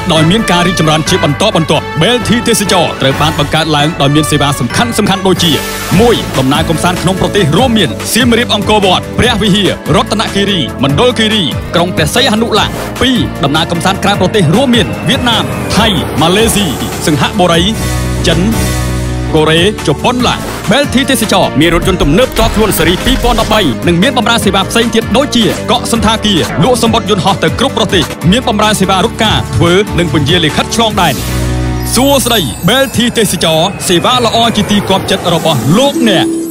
ដោយមានការរីកចម្រើនជាបន្តបន្ទាប់ BLT ទេសចរត្រូវបានបង្កើតឡើងដោយមានសេវាសំខាន់ៗដូចជា 1. ដំណើរកម្សាន្តក្នុងប្រទេសរួមមានសៀមរាបអង្គរវត្តព្រះវិហាររតនគិរីមណ្ឌលគិរីក្រុងព្រះសីហនុឡា 2. ដំណើរកម្សាន្តក្រៅប្រទេសរួមមានវៀតណាមថៃម៉ាឡេស៊ីសិង្ហបុរីចិនកូរ៉េជប៉ុនឡា BLT ទេសចរមានរថយន្តទំនើបតខ្លួនស៊េរី 2013 និងមានបម្រើសេវាផ្សេងទៀតដូចជាកក់សណ្ឋាគារលក់សម្បត្តិយន្តហោះទៅគ្រប់ប្រទេសមានបម្រើសេវារថការធ្វើនិងពន្យាលិខិតឆ្លងដែនសួស្តី BLT ទេសចរសេវាល្អជាទីគាប់ចិត្តរបស់លោកអ្នក